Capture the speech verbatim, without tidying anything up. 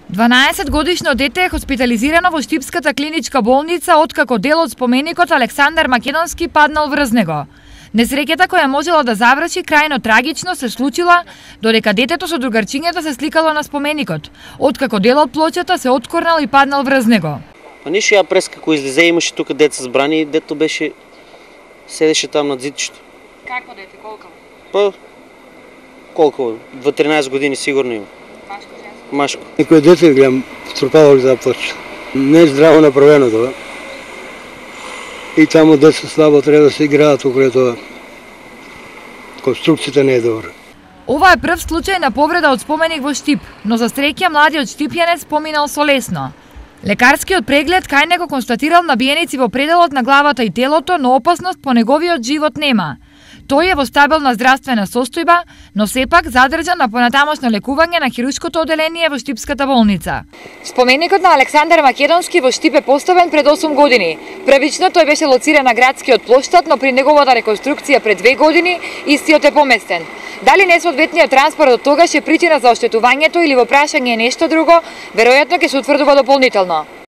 дванаесет годишно дете е хоспитализирано во Штипската клиничка болница откако дел од споменикот Александар Македонски паднал врз него. Несреќата која можела да заврши крајно трагично се случила додека детето со другарчињата се сликало на споменикот, откако дел од плочата се откорнал и паднал врз него. А ништо ја през како излезе, имаше тука деца збрани и дето беше седеше там над зидчето. Какво дете, колку? Па колку? дваесет години сигурно има. Машко, женско? Машко. Некој дете гледам струпавали за плач. Не е здраво направено тоа. И таму деца слабо треба да се играат околу тоа. Конструкцијата не е добра. Ова е прв случај на повреда од споменик во Штип, но за среќа младиот штипјанец поминал со лесно. Лекарскиот преглед кај него констатирал набиеници во пределот на главата и телото, но опасност по неговиот живот нема. Тој е во стабилна здравствена состојба, но сепак задржан на понатамошно лекување на хируршкото оделение во Штипската болница. Споменикот на Александар Македонски во Штип е поставен пред осум години. Првично тој беше лоциран на градскиот плоштад, но при неговата реконструкција пред две години истиот е поместен. Дали несоодветниот транспорт од тогаш е причина за оштетувањето или во прашање е нешто друго, веројатно ќе се утврдува дополнително.